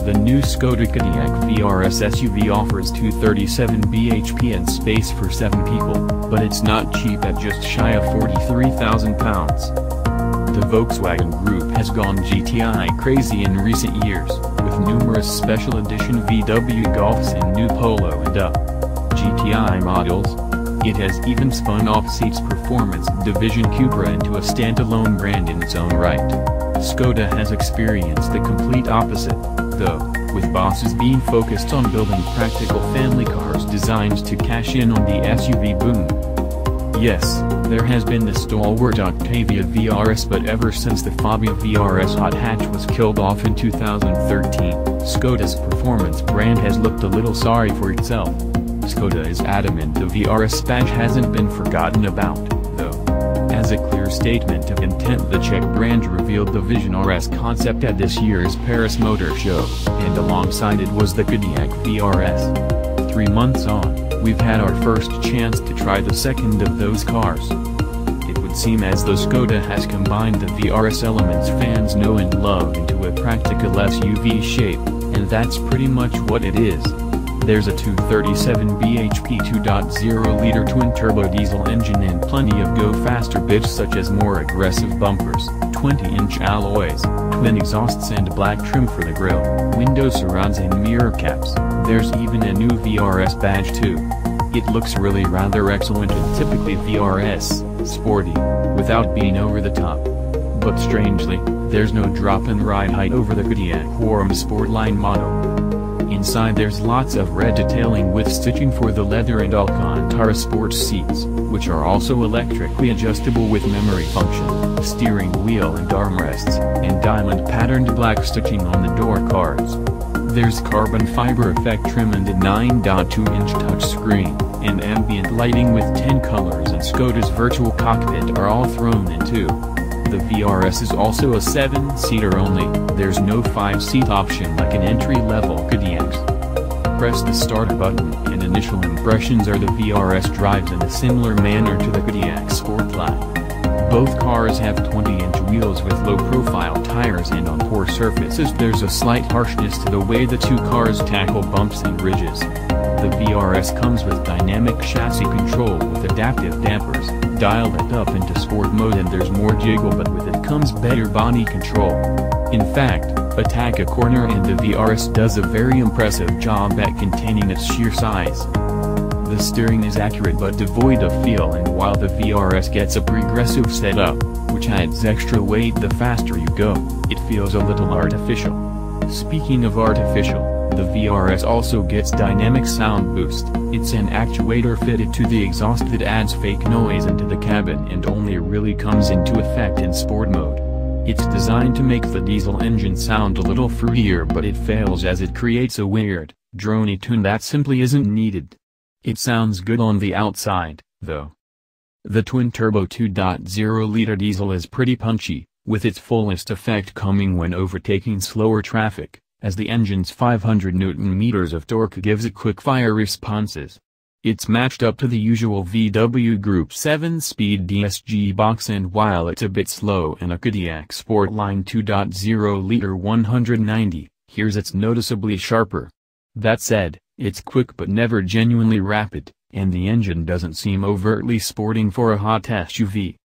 The new Škoda Kodiaq VRS SUV offers 237 bhp and space for 7 people, but it's not cheap at just shy of £43,000. The Volkswagen Group has gone GTI crazy in recent years, with numerous special edition VW Golfs and new Polo and GTI models. It has even spun off Seat's performance division Cupra into a standalone brand in its own right. Škoda has experienced the complete opposite, though, with bosses being focused on building practical family cars designed to cash in on the SUV boom. Yes, there has been the stalwart Octavia VRS, but ever since the Fabia VRS hot hatch was killed off in 2013, Škoda's performance brand has looked a little sorry for itself. Škoda is adamant the VRS badge hasn't been forgotten about, though. As a clear statement of intent, the Czech brand revealed the Vision RS concept at this year's Paris Motor Show, and alongside it was the Kodiaq VRS. 3 months on, we've had our first chance to try the second of those cars. It would seem as though Škoda has combined the VRS elements fans know and love into a practical SUV shape, and that's pretty much what it is. There's a 237 bhp 2.0-liter twin-turbo diesel engine and plenty of go-faster bits such as more aggressive bumpers, 20-inch alloys, twin exhausts and black trim for the grille, window surrounds and mirror caps. There's even a new VRS badge too. It looks really rather excellent and typically VRS, sporty, without being over the top. But strangely, there's no drop in ride height over the Kodiaq Forum Sportline model. Inside there's lots of red detailing with stitching for the leather and Alcantara sports seats, which are also electrically adjustable with memory function, steering wheel and armrests, and diamond-patterned black stitching on the door cards. There's carbon fiber effect trim and a 9.2-inch touchscreen, and ambient lighting with 10 colors and Škoda's virtual cockpit are all thrown in too. The VRS is also a 7-seater only, there's no 5-seat option like an entry-level Kodiaq's. Press the start button and initial impressions are the VRS drives in a similar manner to the Kodiaq Sportline. Both cars have 20-inch wheels with low-profile tires, and on poor surfaces there's a slight harshness to the way the two cars tackle bumps and ridges. The VRS comes with dynamic chassis control with adaptive dampers, dial it up into sport mode and there's more jiggle, but with it comes better body control. In fact, attack a corner and the VRS does a very impressive job at containing its sheer size. The steering is accurate but devoid of feel, and while the VRS gets a progressive setup, which adds extra weight the faster you go, it feels a little artificial. Speaking of artificial, the VRS also gets dynamic sound boost. It's an actuator fitted to the exhaust that adds fake noise into the cabin and only really comes into effect in sport mode. It's designed to make the diesel engine sound a little fruitier, but it fails as it creates a weird, drony tune that simply isn't needed. It sounds good on the outside, though. The twin-turbo 2.0-liter diesel is pretty punchy, with its fullest effect coming when overtaking slower traffic, as the engine's 500 Nm of torque gives it quick-fire responses. It's matched up to the usual VW Group 7-speed DSG box, and while it's a bit slow in a Kodiaq Sportline 2.0-liter 190, here's it's noticeably sharper. That said, it's quick but never genuinely rapid, and the engine doesn't seem overtly sporting for a hot SUV.